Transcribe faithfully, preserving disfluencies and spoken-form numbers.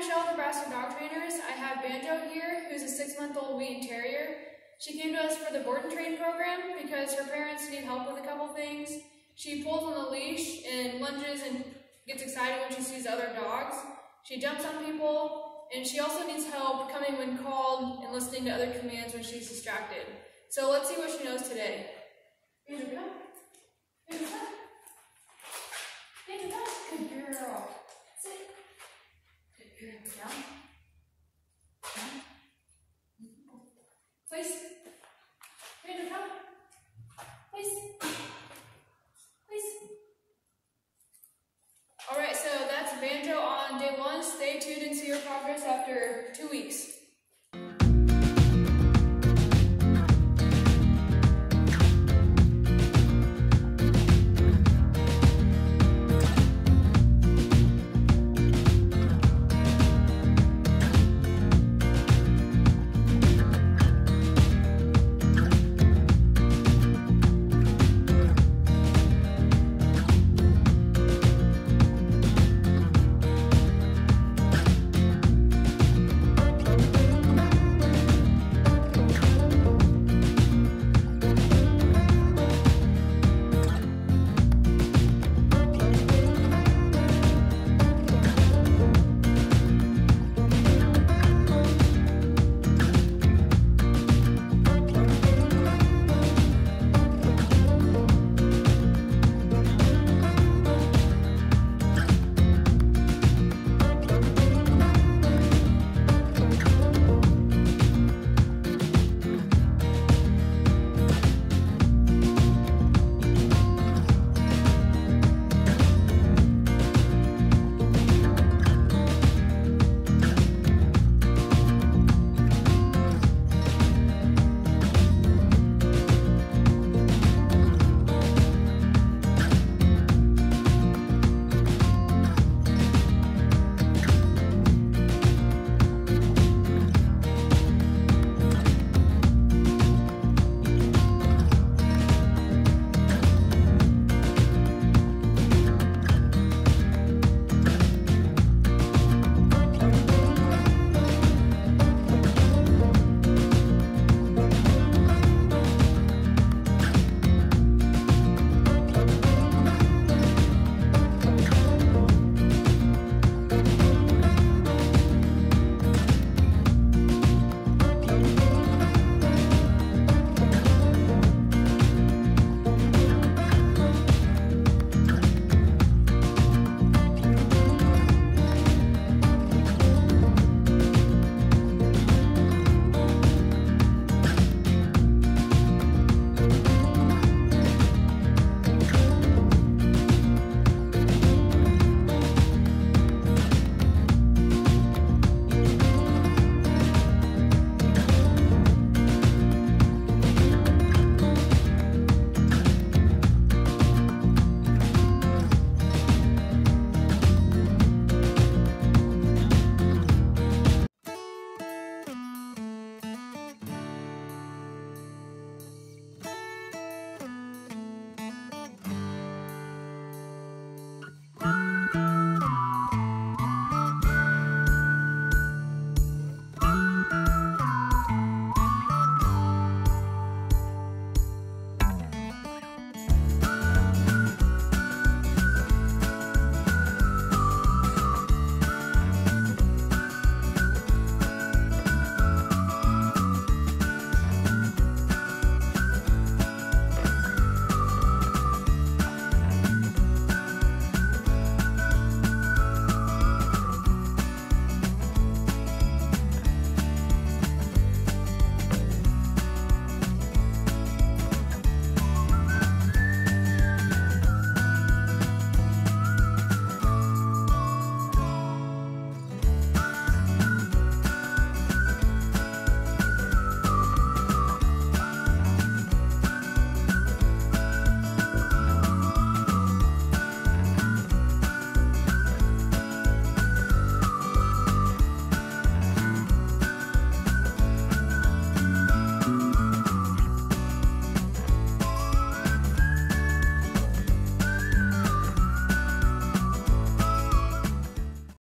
Michele, Nebraska Dog Trainers. I have Banjo here, who's a six-month-old Wheaten Terrier. She came to us for the board and train program because her parents need help with a couple things. She pulls on the leash and lunges and gets excited when she sees other dogs. She jumps on people, and she also needs help coming when called and listening to other commands when she's distracted. So let's see what she knows today. Banjo, come. Banjo, come. Banjo, come. Good girl. Sit. Good girl. Down. Down. Place. Banjo, come. Place. Place. Alright, so that's Banjo on day one. Stay tuned and see your progress after two weeks.